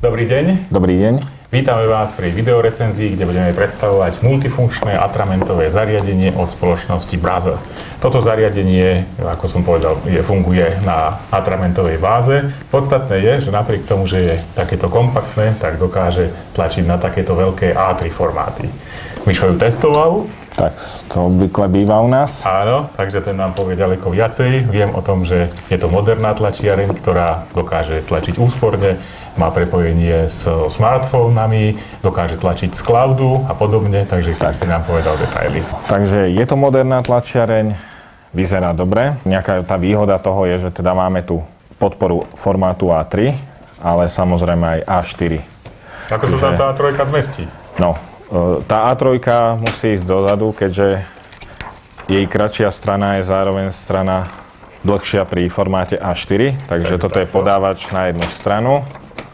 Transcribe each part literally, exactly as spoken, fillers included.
Dobrý deň. Dobrý deň. Vítame vás pri videorecenzii, kde budeme predstavovať multifunkčné atramentové zariadenie od spoločnosti Brother. Toto zariadenie, ako som povedal, je, funguje na atramentovej báze. Podstatné je, že napriek tomu, že je takéto kompaktné, tak dokáže tlačiť na takéto veľké á tri formáty. Mišo ju testoval. Tak to obvykle býva u nás. Áno, takže ten nám povie ďaleko viacej. Viem o tom, že je to moderná tlačiareň, ktorá dokáže tlačiť úsporne, má prepojenie s smartfónami, dokáže tlačiť z cloudu a podobne, takže tak si nám povedal detaily. Takže je to moderná tlačiareň, vyzerá dobre. Nejaká tá výhoda toho je, že teda máme tu podporu formátu á tri, ale samozrejme aj á štyri. Ako sa tam tá á tri zmestí? No, tá á tri musí ísť dozadu, keďže jej kratšia strana je zároveň strana dlhšia pri formáte á štyri, takže toto je podávač na jednu stranu.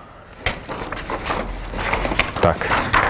Tak.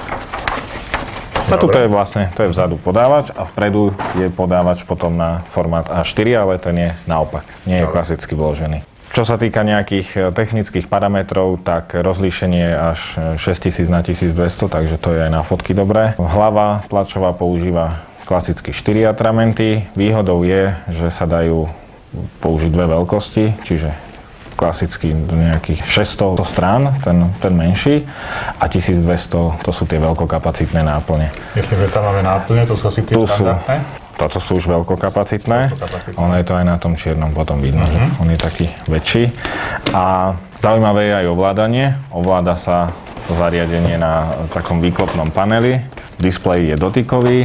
A tuto je vlastne, to je vzadu podávač a vpredu je podávač potom na formát á štyri, ale ten je naopak, nie je klasicky vložený. Čo sa týka nejakých technických parametrov, tak rozlíšenie je až šesťtisíc na tisícdvesto, takže to je aj na fotky dobré. Hlava tlačová používa klasicky štyri atramenty. Výhodou je, že sa dajú použiť dve veľkosti, čiže klasicky nejakých šesťsto strán, ten, ten menší, a tisícdvesto, to sú tie veľkokapacitné náplne. Myslím, že tam máme náplne, to sú asi tie štandardné? Toto sú už veľkokapacitné. veľkokapacitné. Ono je to aj na tom čiernom potom vidno, uh-huh. že on je taký väčší. A zaujímavé je aj ovládanie. Ovláda sa to zariadenie na takom výklopnom paneli. Displej je dotykový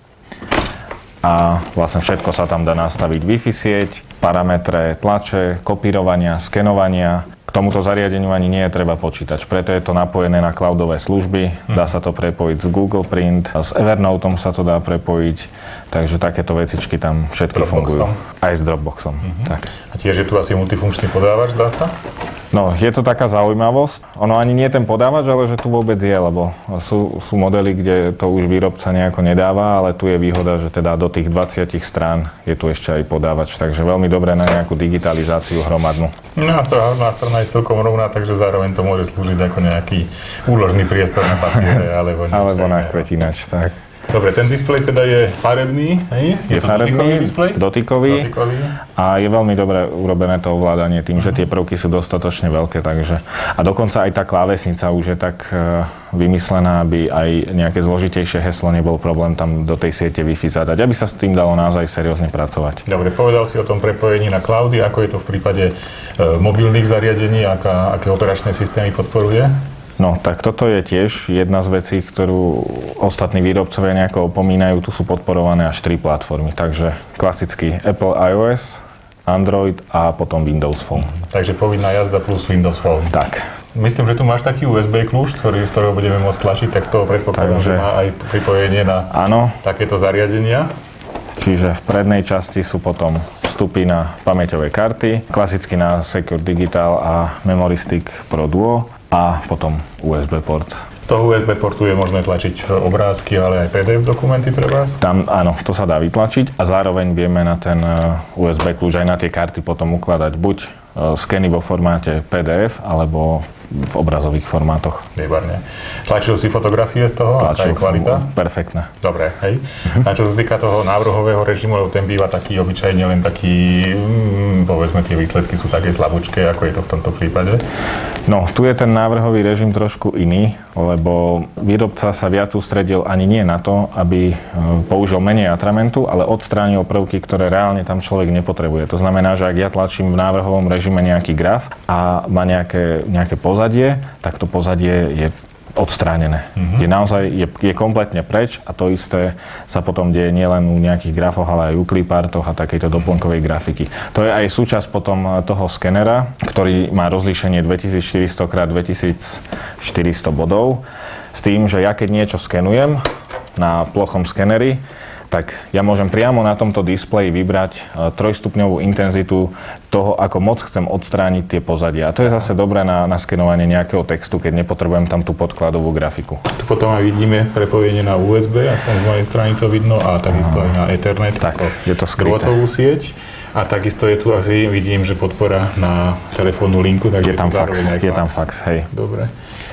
a vlastne všetko sa tam dá nastaviť. Wi-Fi sieť, parametre tlače, kopírovania, skenovania. K tomuto zariadeniu ani nie je treba počítač, preto je to napojené na cloudové služby. Dá sa to prepojiť s Google Print, s Evernoteom sa to dá prepojiť, takže takéto vecičky tam všetky fungujú. Aj s Dropboxom. Uh-huh. Tak. A tiež je tu asi multifunkčný podávač, dá sa? No, je to taká zaujímavosť. Ono ani nie ten podávač, ale že tu vôbec je, lebo sú, sú modely, kde to už výrobca nejako nedáva, ale tu je výhoda, že teda do tých dvadsať strán je tu ešte aj podávač, takže veľmi dobré na nejakú digitalizáciu hromadnú. No a tá hlavná strana je celkom rovná, takže zároveň to môže slúžiť ako nejaký úložný priestor na papiere, alebo alebo na kvetinač, tak. Dobre, ten displej teda je farebný, hej? Je, je to farebný, dotykový, dotykový, dotykový a je veľmi dobre urobené to ovládanie tým, uh-huh. že tie prvky sú dostatočne veľké, takže a dokonca aj tá klávesnica už je tak uh, vymyslená, aby aj nejaké zložitejšie heslo nebol problém tam do tej siete Wi-Fi zadať, aby sa s tým dalo naozaj seriózne pracovať. Dobre, povedal si o tom prepojení na cloudy, ako je to v prípade uh, mobilných zariadení, aká, aké operačné systémy podporuje? No, tak toto je tiež jedna z vecí, ktorú ostatní výrobcovia nejako opomínajú. Tu sú podporované až tri platformy, takže klasický Apple iOS, Android a potom Windows Phone. Takže povinná jazda plus Windows Phone. Tak. Myslím, že tu máš taký ú es bé kľúč, ktorý, z ktorého budeme môcť tlačiť, tak z toho predpokladám, takže, že má aj pripojenie na áno, takéto zariadenia. Čiže v prednej časti sú potom vstupy na pamäťové karty, klasicky na Secure Digital a Memory Stick Pro Duo a potom ú es bé port. Z toho ú es bé portu je možné tlačiť obrázky, ale aj pé dé ef dokumenty treba? Tam áno, to sa dá vytlačiť a zároveň vieme na ten ú es bé kľúč aj na tie karty potom ukladať buď skeny vo formáte pé dé ef alebo v obrazových formátoch. Výborne. Tlačil si fotografie z toho? Tlačil aká je kvalita? Som, perfektné. Dobre, hej. Uh-huh. A čo sa týka toho návrhového režimu, lebo ten býva taký obyčajne len taký, mm, povedzme, tie výsledky sú také slabúčké, ako je to v tomto prípade? No, tu je ten návrhový režim trošku iný, lebo výrobca sa viac sústredil ani nie na to, aby použil menej atramentu, ale odstránil prvky, ktoré reálne tam človek nepotrebuje. To znamená, že ak ja tlačím v návrhovom režime nejaký graf a má nejaké, nejaké pozadie, tak to pozadie je odstránené. Mm-hmm. Je naozaj, je, je kompletne preč a to isté sa potom deje nielen u nejakých grafoch, ale aj u clipartoch a takejto doplnkovej grafiky. To je aj súčasť potom toho skenera, ktorý má rozlíšenie dvetisícštyristo krát dvetisícštyristo bodov, s tým, že ja keď niečo skenujem na plochom skeneri, tak ja môžem priamo na tomto displeji vybrať trojstupňovú intenzitu toho, ako moc chcem odstrániť tie pozadia. A to je zase dobré na, na skenovanie nejakého textu, keď nepotrebujem tam tú podkladovú grafiku. Tu potom aj vidíme prepojenie na ú es bé, aspoň z mojej strany to vidno, a takisto aj na Ethernet. Tak, je to skryté. Drôtovú sieť. A takisto je tu asi, vidím, že podpora na telefónnu linku, takže je tam fax, je tam fax, hej. Dobre.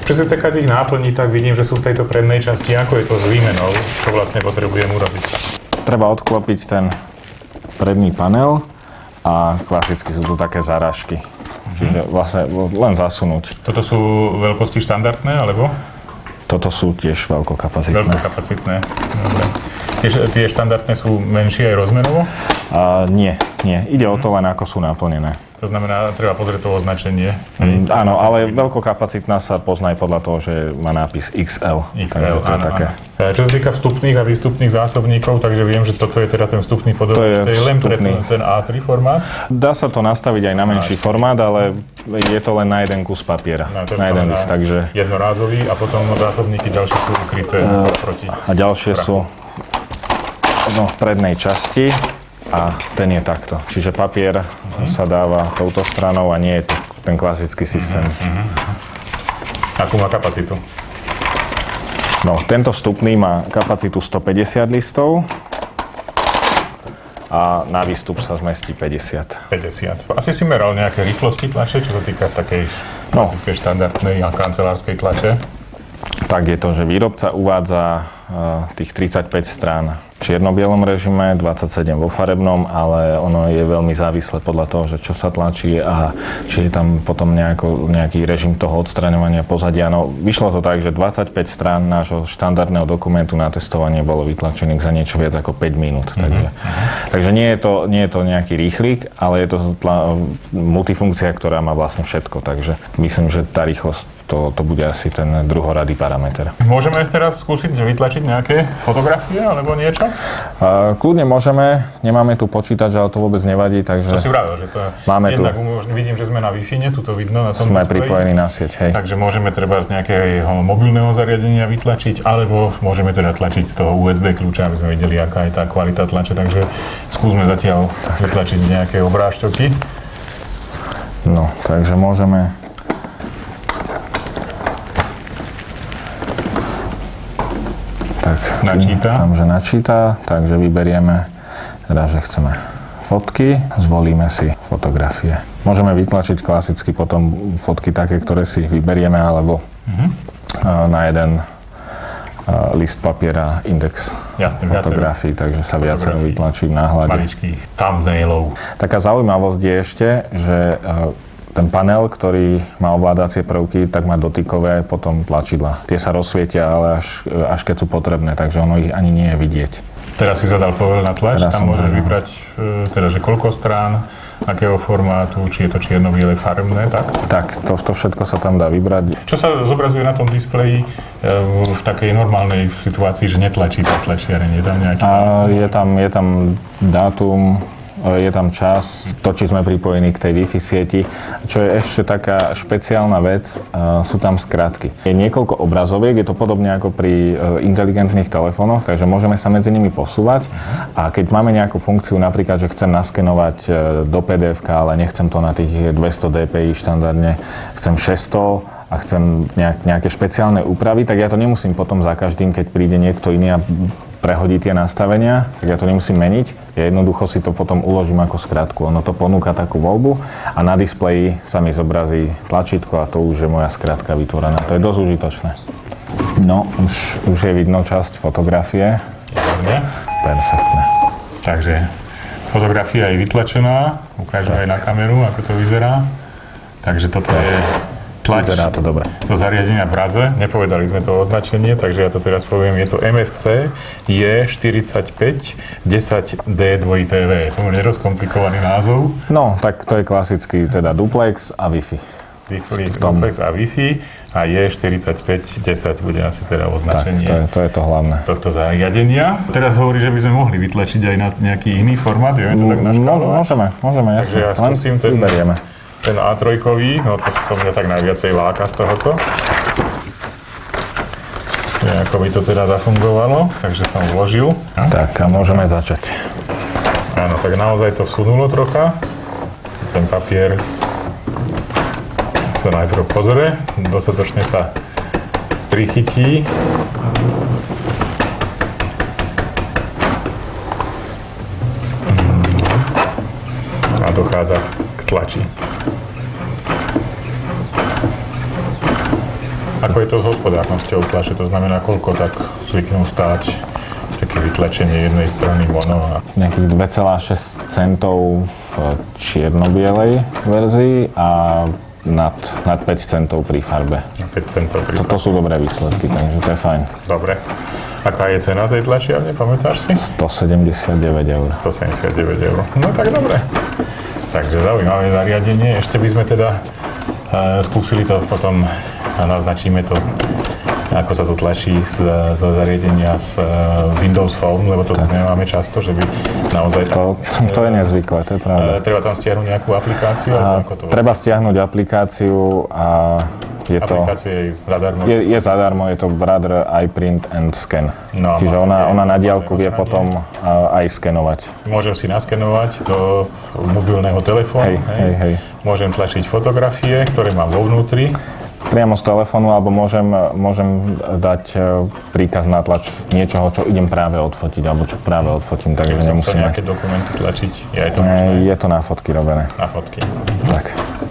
Čo sa týka tých náplní, tak vidím, že sú v tejto prednej časti. Ako je to s výmenou? Čo vlastne potrebujem urobiť? Treba odklopiť ten predný panel a klasicky sú tu také zarážky. Mm-hmm. Čiže vlastne len zasunúť. Toto sú veľkosti štandardné, alebo? Toto sú tiež veľkokapacitné. Veľkokapacitné. Dobre. Tie, tie štandardné sú menšie aj rozmerovo? Uh, nie, nie. Ide o to len, ako sú naplnené. To znamená, treba pozrieť to označenie. Mm, áno, ale veľkokapacitná sa pozná aj podľa toho, že má nápis iks el. iks el, áno, také. áno. Čo sa týka vstupných a výstupných zásobníkov, takže viem, že toto je teda ten vstupný podobný, to je len pre ten á tri formát. Dá sa to nastaviť aj na menší formát, ale je to len na jeden kus papiera, na, na jeden list, takže... Jednorázový a potom zásobníky ďalšie sú ukryté uh, proti A ďalšie prachu. Sú no, v prednej časti. A ten je takto. Čiže papier uh-huh. sa dáva touto stranou a nie je to ten klasický systém. Uh-huh. Akú má kapacitu? No, tento vstupný má kapacitu stopäťdesiat listov a na výstup sa zmestí päťdesiat. päťdesiat. Asi si meral nejaké rýchlosti tlače, čo sa týka takej klasickej, no. štandardnej a kancelárskej tlače? Tak je to, že výrobca uvádza uh, tých tridsaťpäť strán v čierno-bielom režime, dvadsaťsedem vo farebnom, ale ono je veľmi závislé podľa toho, že čo sa tlačí a či je tam potom nejako, nejaký režim toho odstraňovania pozadia. No, vyšlo to tak, že dvadsaťpäť strán nášho štandardného dokumentu na testovanie bolo vytlačených za niečo viac ako päť minút. Mm-hmm. Takže, takže nie, je to, nie je to nejaký rýchlik, ale je to tla, multifunkcia, ktorá má vlastne všetko. Takže myslím, že tá rýchlosť To, to bude asi ten druhoradý parameter. Môžeme teraz skúsiť vytlačiť nejaké fotografie alebo niečo? Uh, kľudne môžeme, nemáme tu počítač, ale to vôbec nevadí, takže... To si vravil, že to máme jednak tu, umožní, vidím, že sme na Wi-Fi, tu to vidno na tom Sme displeji. pripojení na sieť, hej. Takže môžeme treba z nejakého mobilného zariadenia vytlačiť, alebo môžeme teda tlačiť z toho ú es bé kľúča, aby sme videli, aká je tá kvalita tlače, takže skúsme zatiaľ vytlačiť nejaké obrážťoky. No, takže môžeme... Tak, načíta. Tam, že načíta, takže vyberieme, teda, že chceme fotky, zvolíme si fotografie. Môžeme vytlačiť klasicky potom fotky také, ktoré si vyberieme, alebo uh-huh. na jeden list papiera index Jasne, fotografií, takže sa viacero vytlačí v náhľade. Maličkých thumbnailov. Taká zaujímavosť je ešte, že ten panel, ktorý má ovládacie prvky, tak má dotykové potom tlačidla. Tie sa rozsvietia, ale až, až keď sú potrebné, takže ono ich ani nie je vidieť. Teraz si zadal povel na tlač, Teraz tam môžeš vybrať, teda, že koľko strán, akého formátu, či je to čierno-biele, farebné, tak? Tak, to, to všetko sa tam dá vybrať. Čo sa zobrazuje na tom displeji v takej normálnej situácii, že netlačí tá tlačiareň? Je tam nejaký... A je tam, je tam dátum, je tam čas, to, či sme pripojení k tej Wi-Fi sieti. Čo je ešte taká špeciálna vec, sú tam skratky. Je niekoľko obrazoviek, je to podobne ako pri inteligentných telefónoch, takže môžeme sa medzi nimi posúvať. A keď máme nejakú funkciu, napríklad, že chcem naskenovať do pé dé efka, ale nechcem to na tých dvesto dpi štandardne, chcem šesťsto a chcem nejak, nejaké špeciálne úpravy, tak ja to nemusím potom za každým, keď príde niekto iný a prehodí tie nastavenia, tak ja to nemusím meniť. Ja jednoducho si to potom uložím ako skratku. Ono to ponúka takú voľbu a na displeji sa mi zobrazí tlačítko a to už je moja skratka vytvorená. To je dosť užitočné. No, už, už je vidno časť fotografie. Dobre. Perfektné. Takže fotografia je vytlačená. Ukážem aj na kameru, ako to vyzerá. Takže toto je tlač Vyzerá to dobre. do zariadenia Braze. Nepovedali sme to označenie, takže ja to teraz poviem. Je to em ef cé J štyridsaťpäť desať dé dva té vé. To je rozkomplikovaný názov. No, tak to je klasický, teda duplex a Wi-Fi. Duplex a Wi-Fi a J štyridsaťpäť desať bude asi teda označenie. Tak, to je to, je to hlavné. Tohto zariadenia. Teraz hovorí, že by sme mohli vytlačiť aj na nejaký iný formát. Vieme to tak naškálovať? Môžeme, môžeme, jasne. Takže ja skúsim ten... Vyberieme. Ten á tri, no to, to mňa tak najviacej láka z tohoto. Ako by to teda zafungovalo, takže som vložil. Tak a môžeme začať. Áno, tak naozaj to vsunulo trocha. Ten papier sa najprv pozrie, dostatočne sa prichytí. A dochádza k tlači. Ako je to s hospodárnosťou tlače? To znamená, koľko tak zvyknú stáť také vytlačenie jednej strany mono? A... Nejakých dva celé šesť centov v čierno-bielej verzii a nad, nad päť centov pri farbe. päť centov pri farbe. To sú dobré výsledky, takže to je fajn. Dobre. Aká je cena tej tlačiarne, pamätáš si? stosedemdesiatdeväť eur. stosedemdesiatdeväť eur. No tak dobre. Takže zaujímavé zariadenie. Ešte by sme teda uh, skúsili to potom a naznačíme to, ako sa to tlačí z, z zariadenia z uh, Windows Phone, lebo to nemáme často, že by naozaj tak... To, to je nezvyklé, to je pravda. Uh, treba tam stiahnuť nejakú aplikáciu? A, ako to treba stiahnuť aplikáciu a je to... Aplikácia je zadarmo? Je, je zadarmo, je to Brother iPrint and Scan. No, Čiže ona, ona na diaľku vie na potom uh, aj skenovať. Môžem si naskenovať do mobilného telefónu. Hej, hej, hej. Môžem tlačiť fotografie, ktoré mám vo vnútri. Priamo z telefónu, alebo môžem, môžem dať príkaz na tlač niečoho, čo idem práve odfotiť, alebo čo práve odfotím, takže nemusím mať. nejaké dokumenty tlačiť? Je, aj to možné? Je to na fotky robené. Na fotky. Tak.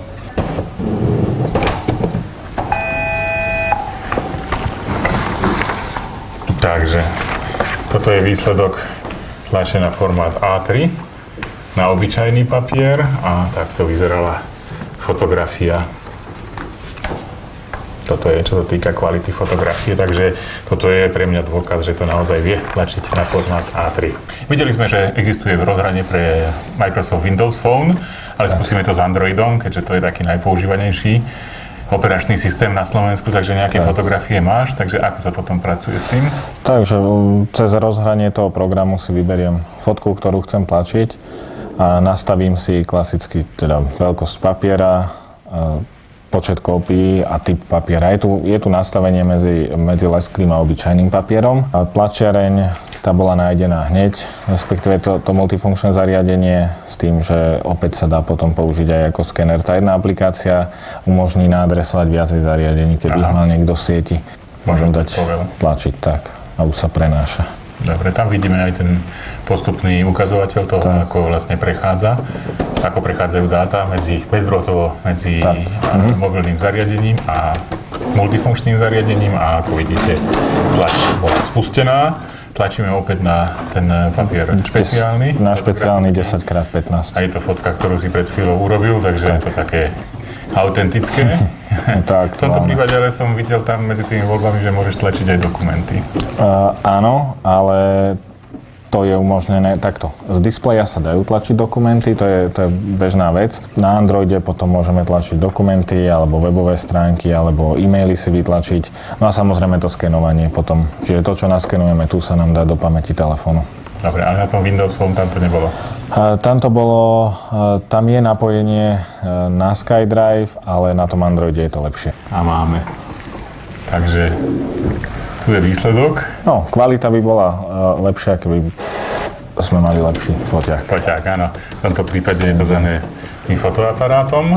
Takže, toto je výsledok tlače na formát á tri na obyčajný papier a takto vyzerala fotografia. Toto je, čo sa týka kvality fotografie, takže toto je pre mňa dôkaz, že to naozaj vie tlačiť na formát á tri. Videli sme, že existuje rozhranie pre Microsoft Windows Phone, ale skúsime to s Androidom, keďže to je taký najpoužívanejší operačný systém na Slovensku, takže nejaké tak. Fotografie máš, takže ako sa potom pracuje s tým? Takže cez rozhranie toho programu si vyberiem fotku, ktorú chcem tlačiť a nastavím si klasicky teda veľkosť papiera, počet kópií a typ papiera. Je tu, je tu nastavenie medzi, medzi lesklým a obyčajným papierom. A tlačiareň, tá bola nájdená hneď, respektíve to, to multifunkčné zariadenie s tým, že opäť sa dá potom použiť aj ako skener. Tá jedna aplikácia umožní naadresovať viacej zariadení, keby ich mal niekto v sieti. Môžem dať tlačiť tak a už sa prenáša. Dobre, tam vidíme aj ten postupný ukazovateľ toho, tak. Ako vlastne prechádza, ako prechádzajú dáta medzi, bezdrôtovo medzi mhm. mobilným zariadením a multifunkčným zariadením a ako vidíte, tlač bola spustená. Tlačíme opäť na ten papier špeciálny. Na špeciálny desať krát pätnásť. A je to fotka, ktorú si pred chvíľou urobil, takže tak. Je to také autentické. Tak, v tomto prípade ale som videl tam medzi tými voľbami, že môžeš tlačiť aj dokumenty. Uh, áno, ale to je umožnené takto. Z displeja sa dajú tlačiť dokumenty, to je, to je bežná vec. Na Androide potom môžeme tlačiť dokumenty, alebo webové stránky, alebo e-maily si vytlačiť. No a samozrejme to skenovanie potom. Čiže to, čo naskenujeme, tu sa nám dá do pamäti telefónu. Dobre, ale na tom Windows Phone tam to nebolo? Uh, tam to bolo, uh, tam je napojenie uh, na SkyDrive, ale na tom Androide je to lepšie. A máme. Takže tu je výsledok. No, kvalita by bola uh, lepšia, keby sme mali lepší foťák. Foťák, áno. V tomto prípade je to dané tým fotoaparátom,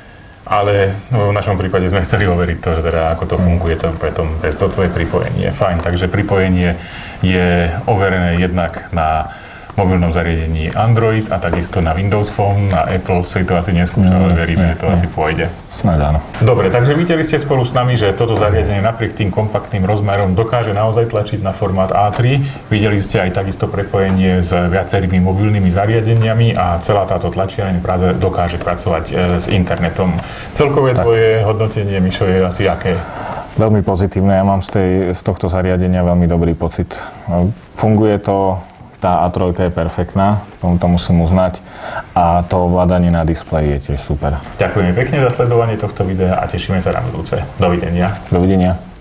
ale v našom prípade sme chceli overiť to, že teda ako to funguje to potom bezdrôtové pripojenie. Fajn, takže pripojenie je overené jednak na mobilnom zariadení Android a takisto na Windows Phone, na Apple si to asi neskúšal, ale veríme, že to asi pôjde. Snáď áno. Dobre, takže videli ste spolu s nami, že toto zariadenie napriek tým kompaktným rozmerom dokáže naozaj tlačiť na formát á tri. Videli ste aj takisto prepojenie s viacerými mobilnými zariadeniami a celá táto tlačiareň práve dokáže pracovať s internetom. Celkové tak. Tvoje hodnotenie, Mišo, je asi aké? Veľmi pozitívne. Ja mám z, tej, z tohto zariadenia veľmi dobrý pocit. Funguje to. Tá á tri je perfektná, to musím uznať, a to ovládanie na displeji je tiež super. Ďakujeme pekne za sledovanie tohto videa a tešíme sa na budúce. Dovidenia. Dovidenia.